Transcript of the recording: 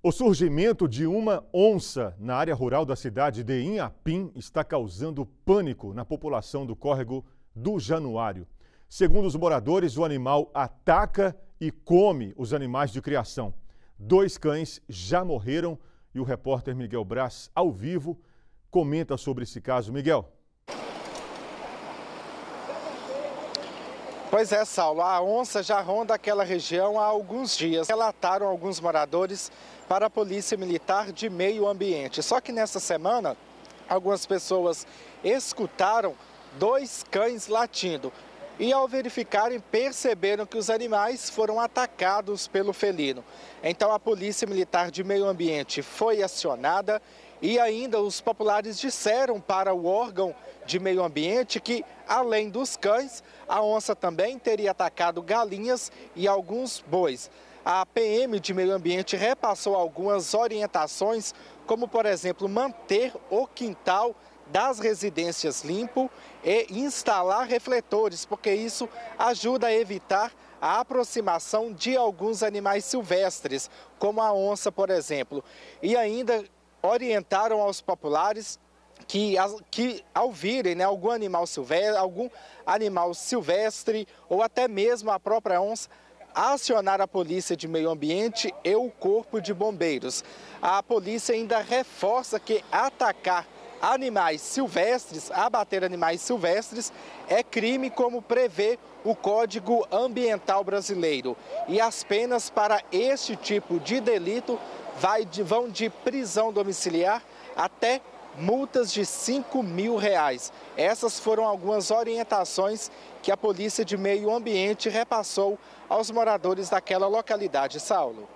O surgimento de uma onça na área rural da cidade de Inhapim está causando pânico na população do córrego do Januário. Segundo os moradores, o animal ataca e come os animais de criação. 2 cães já morreram e o repórter Miguel Braz, ao vivo, comenta sobre esse caso. Miguel. Pois é, Saulo, a onça já ronda aquela região há alguns dias. Relataram alguns moradores para a Polícia Militar de Meio Ambiente. Só que nessa semana, algumas pessoas escutaram 2 cães latindo. E ao verificarem, perceberam que os animais foram atacados pelo felino. Então a Polícia Militar de Meio Ambiente foi acionada e ainda os populares disseram para o órgão de meio ambiente que, além dos cães, a onça também teria atacado galinhas e alguns bois. A PM de Meio Ambiente repassou algumas orientações, como, por exemplo, manter o quintal das residências limpo e instalar refletores, porque isso ajuda a evitar a aproximação de alguns animais silvestres, como a onça, por exemplo. E ainda orientaram aos populares que ao virem algum animal silvestre ou até mesmo a própria onça, acionar a Polícia de Meio Ambiente e o Corpo de Bombeiros. A polícia ainda reforça que atacar animais silvestres, abater animais silvestres, é crime, como prevê o Código Ambiental Brasileiro. E as penas para este tipo de delito vão de prisão domiciliar até multas de R$5.000. Essas foram algumas orientações que a Polícia de Meio Ambiente repassou aos moradores daquela localidade, Saulo.